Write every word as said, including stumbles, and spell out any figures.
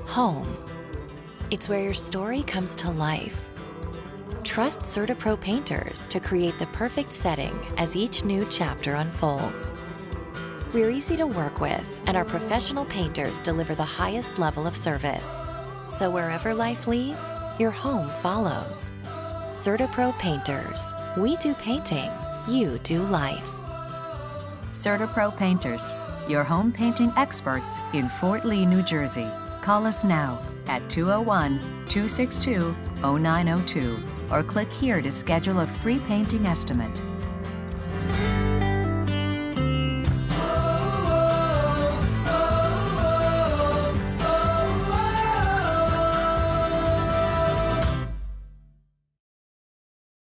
home. It's where your story comes to life. Trust CertaPro Painters to create the perfect setting as each new chapter unfolds. We're easy to work with, and our professional painters deliver the highest level of service. So wherever life leads, your home follows. CertaPro Painters. We do painting, you do life. CertaPro Painters, your home painting experts in Fort Lee, New Jersey. Call us now at two oh one, two six two, oh nine oh two or click here to schedule a free painting estimate.